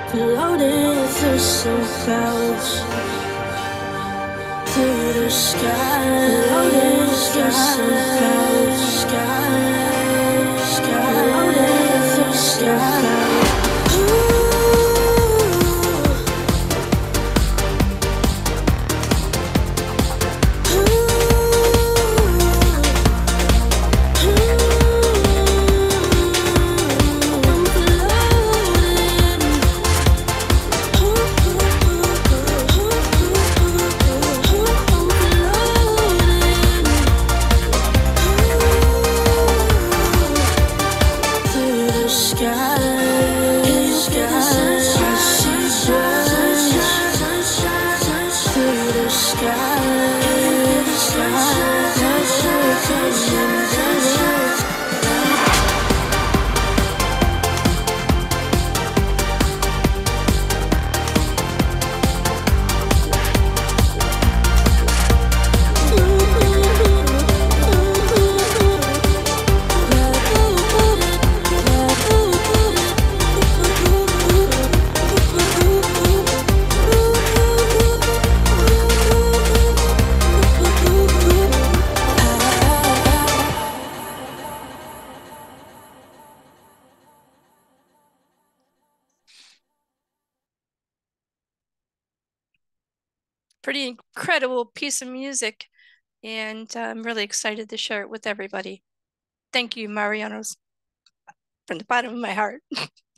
Floating through some clouds, through the sky. Floating through some clouds, floating through some clouds. Pretty incredible piece of music, and I'm really excited to share it with everybody. Thank you, Mariano's, from the bottom of my heart.